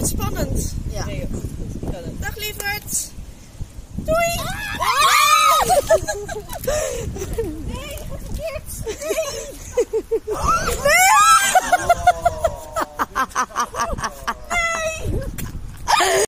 het spannend. Ja. Nee, goed. Dag lieverd. Doei.